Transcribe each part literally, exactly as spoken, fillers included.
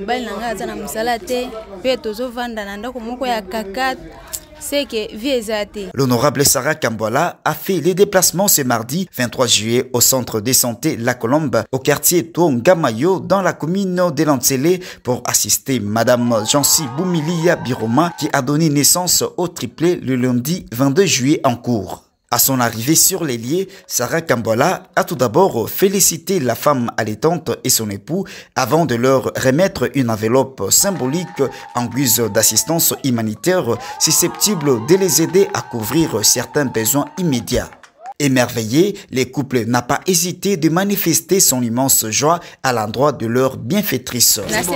mobali nanga aza na musala te pe tozovanda na ndako moko ya kaka. C'est que viezate. L'honorable Sarah Kambwala a fait les déplacements ce mardi vingt-trois juillet au centre de santé La Colombe au quartier Tongamayo dans la commune de Lantsele pour assister madame Jancy Boumilia Biroma qui a donné naissance au triplé le lundi vingt-deux juillet en cours. À son arrivée sur les lieux, Sarah Kambwala a tout d'abord félicité la femme allaitante et son époux avant de leur remettre une enveloppe symbolique en guise d'assistance humanitaire susceptible de les aider à couvrir certains besoins immédiats. Émerveillé, les couples n'ont pas hésité de manifester son immense joie à l'endroit de leur bienfaitrice.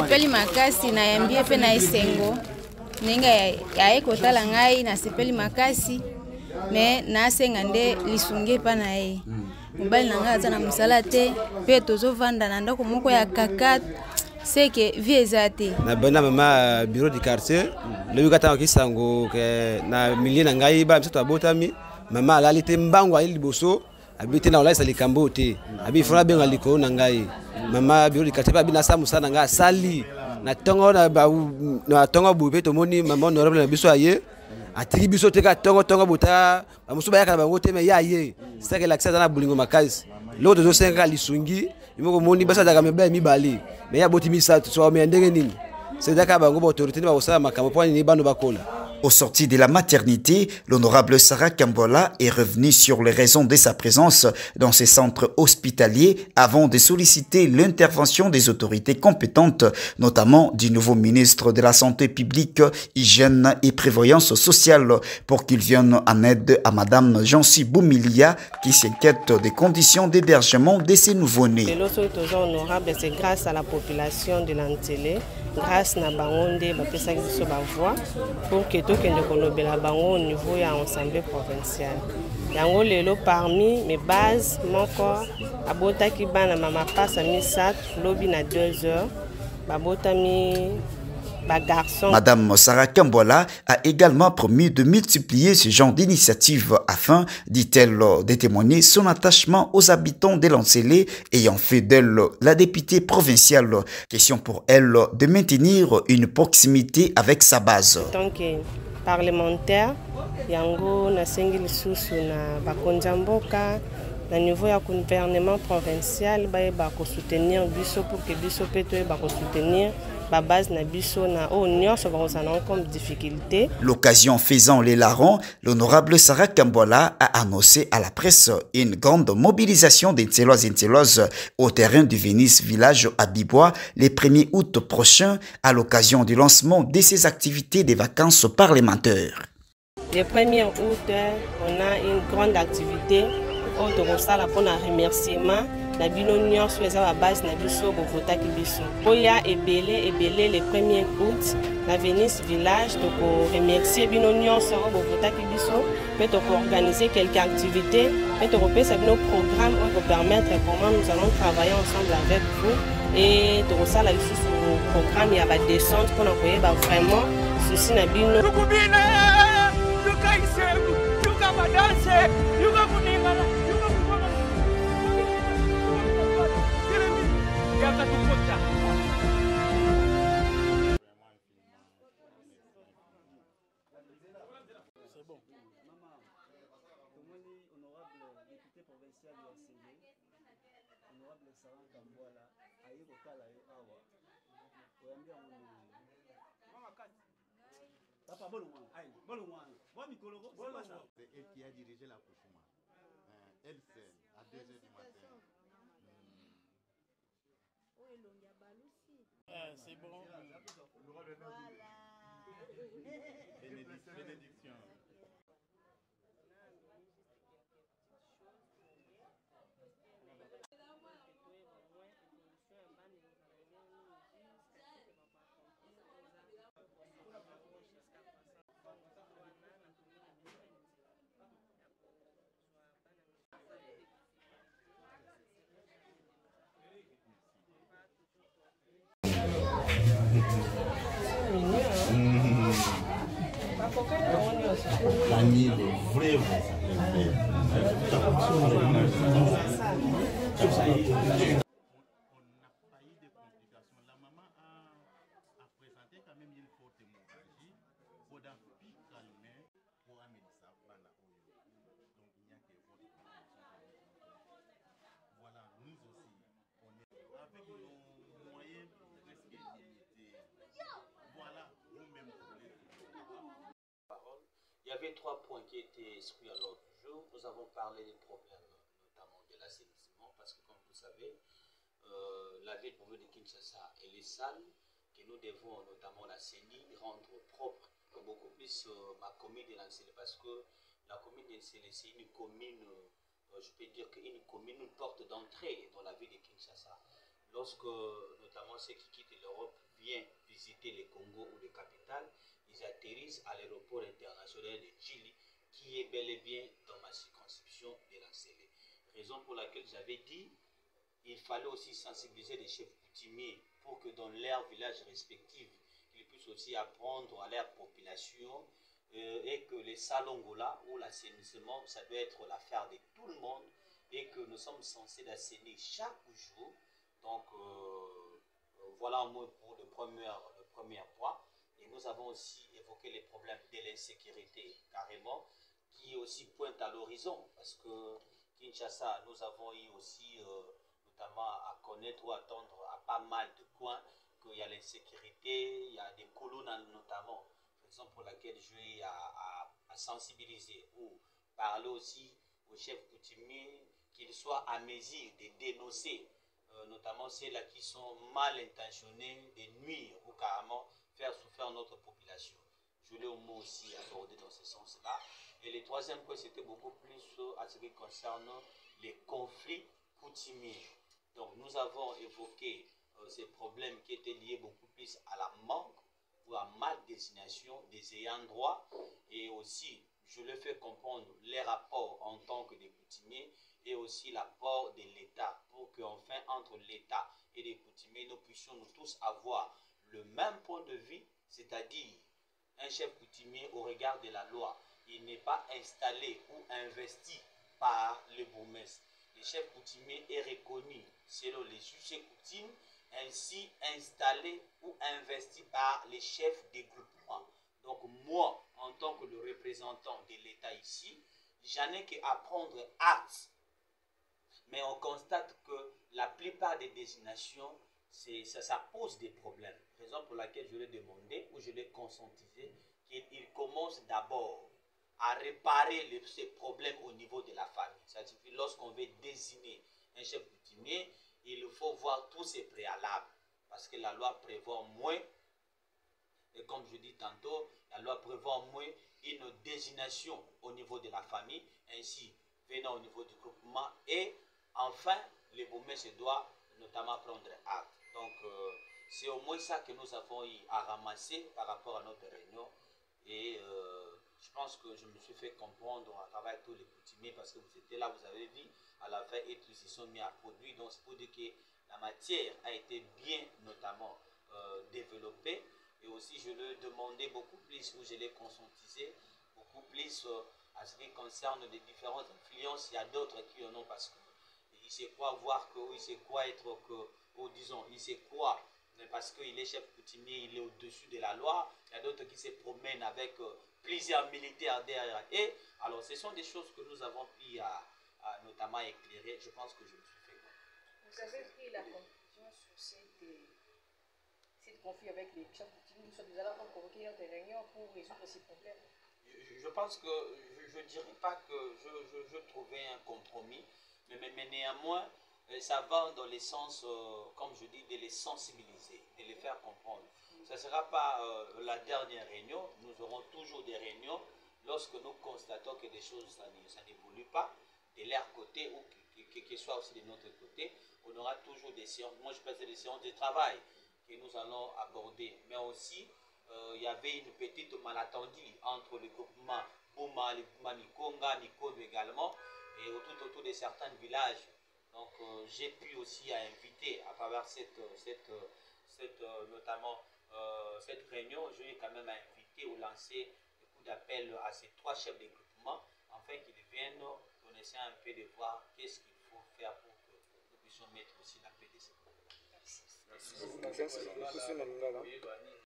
Mais nasenga nde lisunge pa na ye mobali nanga aza na musala te pe tozovanda na ndako moko ya kaka. C'est que viezate na bana mama bureau du quartier le yukata kisango ke na milieu na ngai ba mseto abotami mama alali te mbango ali liboso abite na olaisa likambo te abi fona benga liko na ngai mama bureau du quartier ba bina sa musana nga sali na tongo na ba na tongo bube to moni mama honorable na biso aye atiki biso teka tongo tongo buta musuba yaka bango te me yaye c'est que l'accès dans la bolingo makazi l'autre zo senga lisungi imoko moni basa daga mebe mibali me ya boti misa so me ndenge nini c'est daka bango ba autorité ba osala makambo po ni bano bakola. Au sorti de la maternité, l'honorable Sarah Kambwala est revenue sur les raisons de sa présence dans ces centres hospitaliers avant de solliciter l'intervention des autorités compétentes, notamment du nouveau ministre de la Santé publique, Hygiène et Prévoyance sociale, pour qu'il vienne en aide à madame Jancy Boumilia qui s'inquiète des conditions d'hébergement de ses nouveau-nés. C'est grâce à la population de Lantsele, grâce à Bangonde, pour que tout le monde au niveau de l'Assemblée provinciale. Yango lelo parmi mes bases, mon corps, abota ki bana mama passe à misat, lobby na deux heures, babota mi garçon. Madame Sarah Kambwala a également promis de multiplier ce genre d'initiatives afin, dit-elle, de témoigner son attachement aux habitants de Lantsele ayant fait d'elle la députée provinciale. Question pour elle de maintenir une proximité avec sa base. En tant que parlementaire, yango na sengi lisusu na bakonjamboka na niveau ya gouvernement provincial ba ba ko soutenir biso pour que biso peto ba ko soutenir ba base na biso na o nyonso ba kozana comme difficulté. L'occasion faisant les larrons, l'honorable Sarah Kambwala a annoncé à la presse une grande mobilisation des Ntselois et Ntseloises au terrain du Vénice village à Bibois le premier août prochain à l'occasion du lancement de ses activités de vacances parlementaires. Le premier août, on a une grande activité au Torosala pour un remerciement. La binonia sur la base na biso bovota ki biso. Oya ebele ebele le premier août na Vénice village donc remercier binonia sur bovota ki biso mais donc organiser quelques activités mais donc on ça nos programmes pour permettre comment nous allons travailler ensemble avec vous et donc ça là ici sur le programme il y a ba descente pour envoyer ba vraiment ceci na bino. Tukubine tukaisemu tukabadanse tukakuningana c'est bon. Maman, tomoni honorable député provincial de Lantsele, honorable Sarah Kambwala, aye kotala yo awa. Oyambi yango mama kati. Papa bolo mwana, aïe, bolo mwana. Moi mikolo, bolo ça. C'est elle qui a dirigé l'accouchement. Elle seule à deux heures du matin. Euh, c'est bon. Voilà. Bénédiction. Dani, le vrai, vrai. On n'a pas eu de complications. La maman a Boda pi calmer pour amener ça bana oyo. Donc il n'y a que votre contribution. Voilà, nous aussi, on est avec nos moyens presque limités. Voilà, nous-mêmes il y avait trois points qui étaient exclus à l'ordre du jour. Nous avons parlé des problèmes, notamment de l'assainissement, parce que comme vous savez, euh, la ville de Kinshasa, elle est sale, que nous devons notamment l'assainir, rendre propre, beaucoup plus euh, ma commune de Lancélé, parce que la commune de Lancélé, c'est une commune, euh, je peux dire qu'une commune, une porte d'entrée dans la ville de Kinshasa. Lorsque, notamment ceux qui quittent l'Europe, viennent visiter les Congo ou les capitales, ils atterrissent à l'aéroport international de Djili, qui est bel et bien dans ma circonscription de Lancélé. Raison pour laquelle j'avais dit il fallait aussi sensibiliser les chefs coutumiers pour que dans leurs villages respectifs, ils puissent aussi apprendre à leur population euh, et que les salongola ou l'assainissement, ça doit être l'affaire de tout le monde et que nous sommes censés l'assainir chaque jour. Donc, euh, voilà au moins pour le premier, le premier point. Et nous avons aussi évoqué les problèmes de l'insécurité, carrément, qui aussi pointent à l'horizon. Parce que Kinshasa, nous avons eu aussi, euh, notamment à connaître ou attendre à pas mal de coins, qu'il y a l'insécurité, il y a des colonnes notamment, raison pour laquelle je vais à, à, à sensibiliser ou parler aussi aux chefs coutumiers qu'ils soient à mesure de dénoncer Euh, notamment ceux-là qui sont mal intentionnés de nuire ou carrément faire souffrir notre population. Je l'ai au moins aussi abordé dans ce sens-là. Et le troisième point, c'était beaucoup plus à ce qui concerne les conflits coutumiers. Donc nous avons évoqué euh, ces problèmes qui étaient liés beaucoup plus à la manque ou à mal désignation des ayants droit et aussi, je le fais comprendre, les rapports en tant que des coutumiers et aussi l'apport de l'État pour qu'enfin entre l'État et les coutumiers, nous puissions nous tous avoir le même point de vue, c'est-à-dire un chef coutumier au regard de la loi. Il n'est pas installé ou investi par le bourgmestre. Le chef coutumier est reconnu selon les juges et coutumes, ainsi installé ou investi par les chefs des groupements. Donc moi, en tant que le représentant de l'État ici, j'en ai qu'à prendre acte. Mais on constate que la plupart des désignations, ça, ça pose des problèmes. Raison pour laquelle je l'ai demandé ou je l'ai conscientisé qu'il commence d'abord à réparer les, ces problèmes au niveau de la famille. Ça signifie lorsqu'on veut désigner un chef coutumier, il faut voir tous ces préalables. Parce que la loi prévoit moins, et comme je dis tantôt, la loi prévoit moins une désignation au niveau de la famille, ainsi venant au niveau du groupement et enfin, le bourgmestre doit notamment prendre acte. Donc, euh, c'est au moins ça que nous avons eu à ramasser par rapport à notre réunion. Et euh, je pense que je me suis fait comprendre à travers tous les coutumiers parce que vous étiez là, vous avez vu, à la fin, et tous ils sont mis à produire. Donc, c'est pour dire que la matière a été bien, notamment, euh, développée. Et aussi, je le demandais beaucoup plus, ou je l'ai conscientisé, beaucoup plus euh, à ce qui concerne les différentes influences. Il y a d'autres qui en ont parce que il sait quoi voir que, il sait quoi être que, ou disons, il sait quoi, mais parce qu'il est chef coutumier, il est au-dessus de la loi. Il y a d'autres qui se promènent avec euh, plusieurs militaires derrière. Et alors, ce sont des choses que nous avons pu à, à, notamment éclairer. Je pense que je me suis fait comprendre. Vous avez pris la conclusion sur cette, cette conflit avec les chefs coutumiers. Nous allons convoquer des réunions pour résoudre ces problèmes. Je, je pense que je ne dirais pas que je, je, je trouvais un compromis. Mais, mais, mais néanmoins, ça va dans le sens, euh, comme je dis, de les sensibiliser, de les faire comprendre. Ce ne sera pas euh, la dernière réunion, nous aurons toujours des réunions lorsque nous constatons que des choses, ça n'évolue pas de leur côté ou que, que, que soit aussi de notre côté. On aura toujours des séances, moi je pense des séances de travail que nous allons aborder. Mais aussi, euh, il y avait une petite malentendu entre le groupement Bouma, le groupement Nikonga, Nikono également, et autour, autour de certains villages. Donc euh, j'ai pu aussi inviter à travers cette, cette, cette euh, notamment euh, cette réunion, je vais quand même inviter ou lancer le coup d'appel à ces trois chefs de groupement afin qu'ils viennent pour essayer un peu de voir qu'est-ce qu'il faut faire pour que nous puissions mettre aussi la paix de ces problèmes.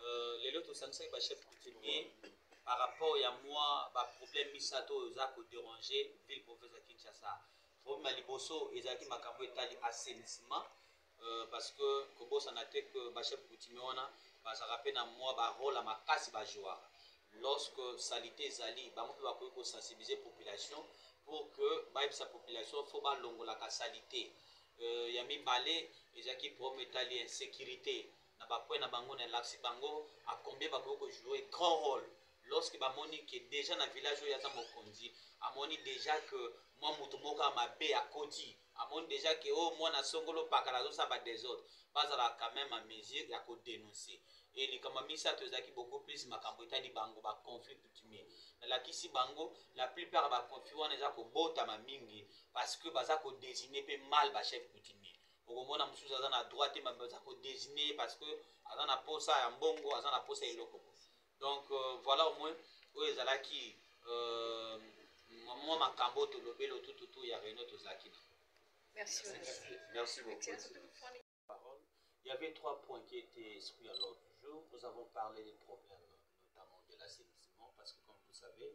Euh, les autres sanctions, bah, chef coutumier, par rapport à moi, bah, problème misato, ils ont dérangé, ville province de Kinshasa. Problème à Liboso, ils ont makambo etali assainissement, euh, parce que, comme ça n'a été que bah, chef coutumier, on a, bah, ça rappelle à moi, bah, rôle à ma casse, bah, joie. Lorsque salité zali, bah, moi, je vais sensibiliser la population pour que, bah, sa population, faut bah, longo la salité. Il y a mis balé, ils ont qui pour mettre l'insécurité. Na bakwe na bango na laksi bango a combien bako jouer grand rôle lorsque ba moni qui est déjà dans village où il y a ça mokondi a moni déjà que moi mutumoka ma bé à côté a moni déjà que oh moi na songolo pakala zo ça ba des autres pas à quand même à mesure ya ko dénoncer et les comme misa to zaki beaucoup plus makambo etali bango ba conflit coutumier na la kisi bango la plupart ba conflit on déjà ko bota ma mingi parce que baza ko désigner pe mal ba chef coutumier okomona mususu aza na droite ma baza ko désigner parce que aza na posa ya mbongo aza na posa eloko donc euh, voilà au moins oyo ezalaki euh, mwa makambo tolobeli otututu ya réunion tozalaki na Merci. merci beaucoup. Il y avait trois points qui étaient inscrits à l'ordre du jour. Nous avons parlé des problèmes notamment de l'assainissement parce que comme vous savez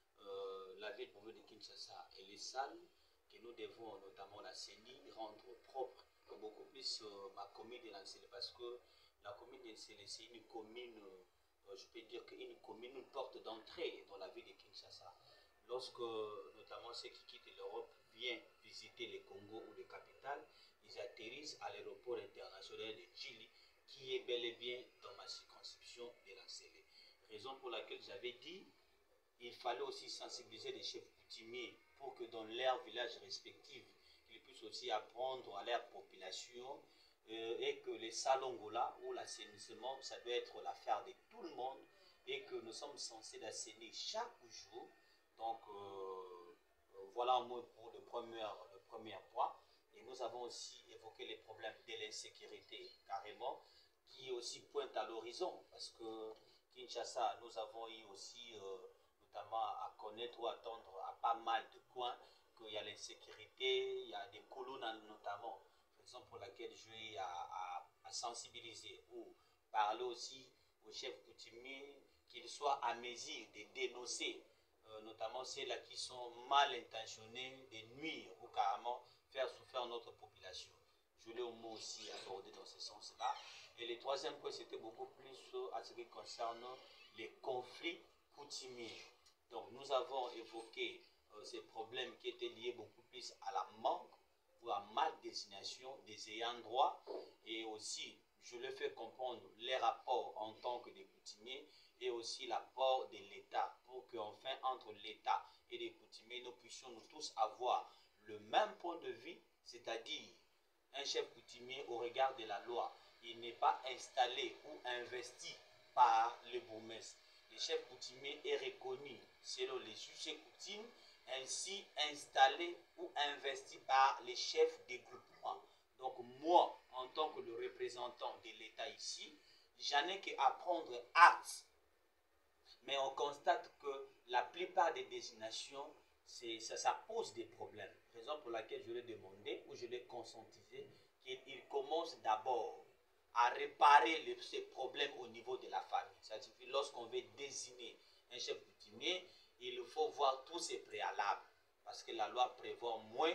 euh, la ville province de Kinshasa elle est sale que nous devons notamment la C E N I rendre propre beaucoup plus euh, ma commune de Lancélé parce que la commune de Lancélé c'est une commune, euh, je peux dire qu'une commune, une porte d'entrée dans la ville de Kinshasa. Lorsque notamment ceux qui quittent l'Europe viennent visiter le Congo ou les capitales, ils atterrissent à l'aéroport international de Djili qui est bel et bien dans ma circonscription de Lancélé. Raison pour laquelle j'avais dit il fallait aussi sensibiliser les chefs coutumiers pour que dans leurs villages respectifs ils puissent aussi apprendre à leur population euh, et que les salongola ou l'assainissement, ça doit être l'affaire de tout le monde et que nous sommes censés l'assainir chaque jour. Donc euh, voilà au moins pour le premier, le premier point. Et nous avons aussi évoqué les problèmes de l'insécurité carrément qui aussi pointent à l'horizon parce que Kinshasa, nous avons eu aussi euh, notamment à connaître ou attendre à pas mal de coins qu'il y a l'insécurité, il y a des colonnes notamment, raison pour laquelle je vais à, à, à sensibiliser ou parler aussi aux chefs coutumiers qu'ils soient à mesure de dénoncer, euh, notamment ceux-là qui sont mal intentionnés, de nuire ou carrément faire souffrir notre population. Je l'ai au moins aussi abordé dans ce sens-là. Et le troisième point, c'était beaucoup plus à ce qui concerne les conflits coutumiers. Donc nous avons évoqué euh, ces problèmes qui étaient liés beaucoup plus à la manque ou à mal désignation des ayants droit et aussi je le fais comprendre les rapports en tant que des coutumiers et aussi l'apport de l'État pour qu'enfin entre l'État et les coutumiers nous puissions nous tous avoir le même point de vue, c'est-à-dire un chef coutumier au regard de la loi, il n'est pas installé ou investi par le bourgmestre. Le chef coutumier est reconnu selon les juges et coutumes, ainsi installé ou investi par les chefs des groupements. Donc moi, en tant que le représentant de l'État ici, j'en ai qu'à prendre acte. Mais on constate que la plupart des désignations, ça, ça pose des problèmes. Raison pour laquelle je l'ai demandé ou je l'ai conscientisé qu'il commence d'abord à réparer les, ces problèmes au niveau de la famille. C'est-à-dire que lorsqu'on veut désigner un chef coutumier, il faut voir tous ces préalables. Parce que la loi prévoit moins,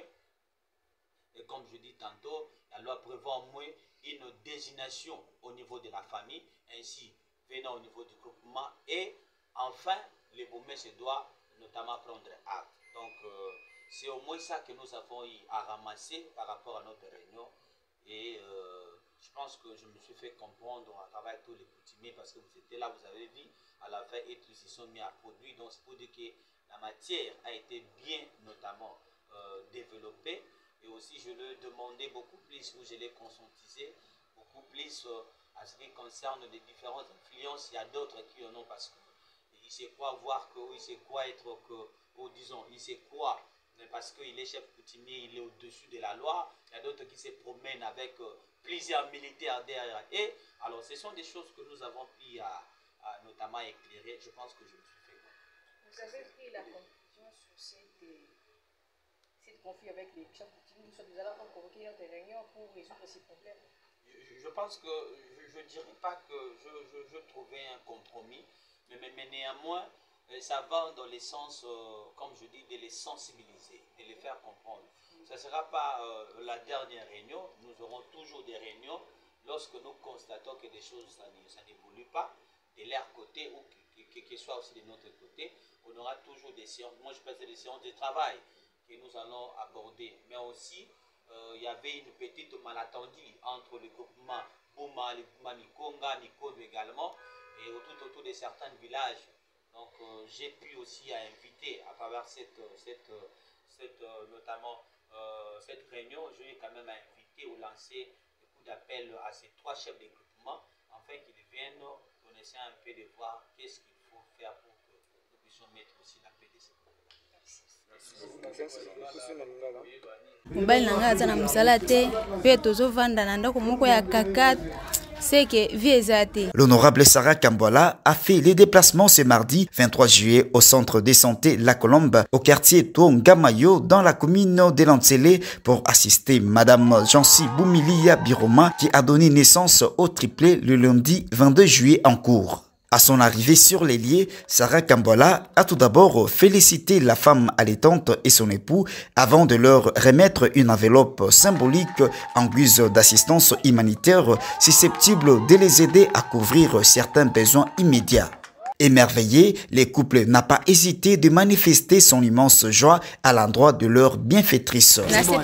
et comme je dis tantôt, la loi prévoit moins une désignation au niveau de la famille, ainsi venant au niveau du groupement, et enfin, le bourgmestre doit notamment prendre acte. Donc, euh, c'est au moins ça que nous avons eu à ramasser par rapport à notre réunion. Et euh, je pense que je me suis fait comprendre à travers tous les coutumiers parce que vous étiez là, vous avez vu, à la fin, et tous se sont mis à produire. Donc, c'est pour dire que la matière a été bien, notamment, euh, développée. Et aussi, je l'ai demandé beaucoup plus, ou je l'ai conscientisé beaucoup plus euh, à ce qui concerne les différentes influences. Il y a d'autres qui en ont parce qu'il sait quoi voir, que, il sait quoi être, que, ou disons, il sait quoi. Parce qu'il est chef coutumier, il est au-dessus de la loi. Il y a d'autres qui se promènent avec euh, plusieurs militaires derrière. Et alors, ce sont des choses que nous avons pu à, à, notamment éclairer. Je pense que je me suis fait. Vous avez pris la conclusion sur cette, cette conflit avec les chefs coutumiers. Nous sommes allés convoquer notre réunion pour résoudre ces problèmes. je pense que je ne dirais pas que je, je, je trouvais un compromis, mais, mais, mais néanmoins, ça va dans le sens, euh, comme je dis, de les sensibiliser, de les faire comprendre. Ce ne sera pas euh, la dernière réunion, nous aurons toujours des réunions lorsque nous constatons que des choses, ça n'évolue pas, de leur côté ou que ce soit aussi de notre côté. On aura toujours des séances, moi je pense des séances de travail que nous allons aborder, mais aussi euh, il y avait une petite malentendu entre le groupement Bouma, le groupement Nikonga, Nikondo également, et autour, autour de certains villages. Donc euh, j'ai pu aussi inviter à travers cette, cette, cette euh, notamment euh, cette réunion, je vais quand même inviter ou lancer le coup d'appel à ces trois chefs de groupement afin qu'ils viennent on essaie un peu de voir qu'est-ce qu'il faut faire pour que nous puissions mettre aussi la paix de ces mobali nanga aza na mosala te mpe tozovanda na ndako moko ya kaka. L'honorable Sarah Kambola a fait les déplacements ce mardi vingt-trois juillet au centre de santé La Colombe, au quartier Tongamayo, dans la commune de Lantsele, pour assister Madame Jansi Boumilia Biroma, qui a donné naissance au triplé le lundi vingt-deux juillet en cours. À son arrivée sur les lieux, Sarah Kambola a tout d'abord félicité la femme allaitante et son époux avant de leur remettre une enveloppe symbolique en guise d'assistance humanitaire susceptible de les aider à couvrir certains besoins immédiats. Émerveillé, le couple n'a pas hésité de manifester son immense joie à l'endroit de leur bienfaitrice.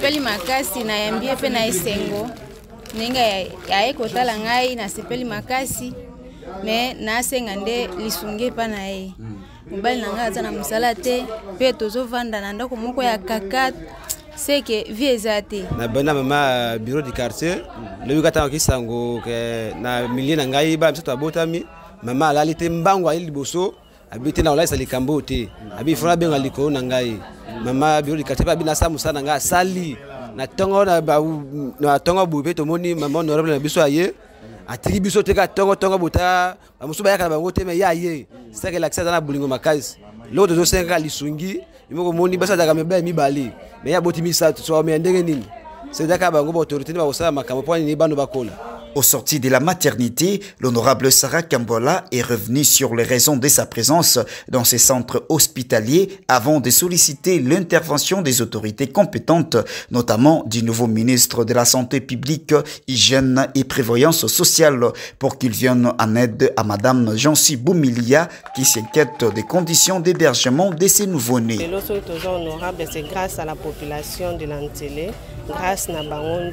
Mais nasenga nde lisunge pa na ye mobali nanga aza na mosala te mpe tozovanda na ndako moko ya kaka seke vie eza te na bana mama bureau du quartier lobi katanga kisango ke na milie na ngai ba msato abotami mama alali te mbango ali liboso abite na olaisa likambo te abi fona benga likolo na ngai mama bureau du quartier ba bina sa musana nga sali na tongo na ba na tongo bube to moni mama honorable na biso aye atiki biso teka tongo tongo buta bamusuba yaka bango te me yaye seke la kisa na bulingo makazi loto zo senga lisungi imoko moni basa daga mebe mibali me ya boti misatu so me ndenge nini c'est daka bango ba autorité ba osala makambo poni ni bano bakola. Au sorti de la maternité, l'honorable Sarah Kambola est revenue sur les raisons de sa présence dans ces centres hospitaliers avant de solliciter l'intervention des autorités compétentes, notamment du nouveau ministre de la Santé publique, Hygiène et Prévoyance sociale, pour qu'il vienne en aide à Madame Jansi Boumilia qui s'inquiète des conditions d'hébergement de ces nouveau-nés. C'est grâce à la population de Lantsele, grâce à Bangonde,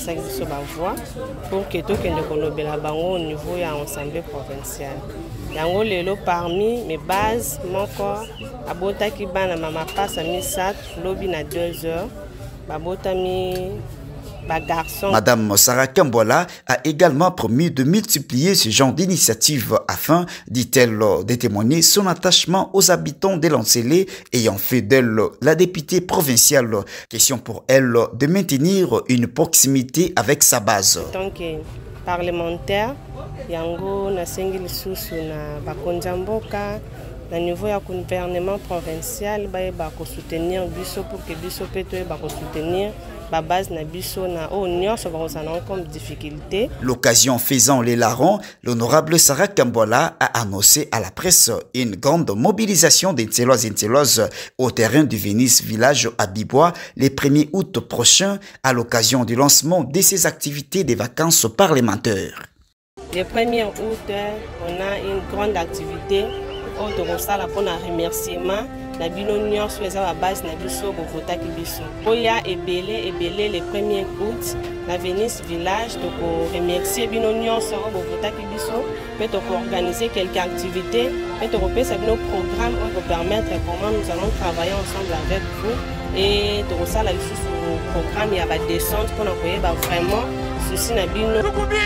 pour que tout le monde au niveau de l'Assemblée provinciale. Yango lelo parmi mes bases, mon corps, abota ki bana mama passe à misat, lobby na deux heures, babota mi garçon. Madame Sarah Kambola a également promis de multiplier ce genre d'initiatives afin, dit-elle, de témoigner son attachement aux habitants de Lantsele ayant fait d'elle la députée provinciale. Question pour elle de maintenir une proximité avec sa base. En tant que parlementaire, yango na sengi lisusu na bakonjamboka na niveau ya gouvernement provincial ba ba ko soutenir biso pour que biso peto ba ko soutenir ba base na biso na o nyonso ba ko comme difficulté. L'occasion faisant les larrons, l'honorable Sarah Kambola a annoncé à la presse une grande mobilisation des Ntselois et Ntseloises au terrain du Vénice village à Bibois le premier août prochain à l'occasion du lancement de ces activités des vacances parlementaires. Le premier août, on a une grande activité au Torosala pour un remerciement. La binonia sur la base na biso bovota ki biso. Oya ebele ebele le premier août na Vénice village donc remercier binonia sur bovota ki biso mais donc organiser quelques activités mais donc on ça nos programmes pour permettre comment nous allons travailler ensemble avec vous et donc ça la biso programme il y a ba descente pour envoyer ba vraiment ceci na bino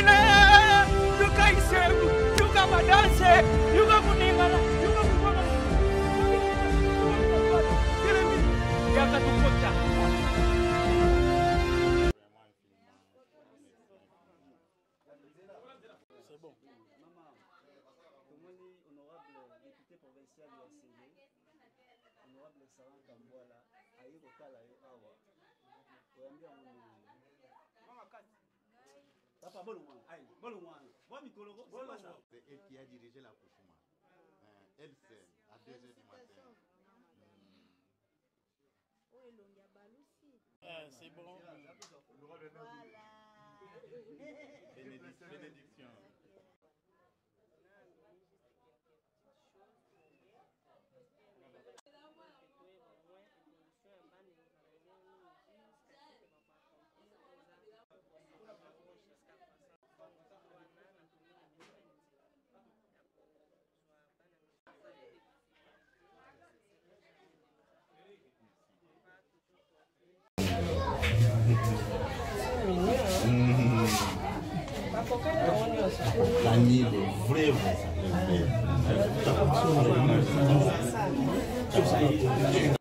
C'est bon. Maman, tomoni honorable député provincial ya Sélé, honorable Sarah Kambola, ayi kotala yo awa. Oyambi yango nini? Mama kati. Papa, bon loin. Aïe, bon loin. Bon micro, c'est pas ça. C'est elle qui a dirigé la Kouchouma. Euh, elle seule, à deux heures du matin. Euh, c'est bon. Voilà. Bénédiction. Dani, le vrai, vrai.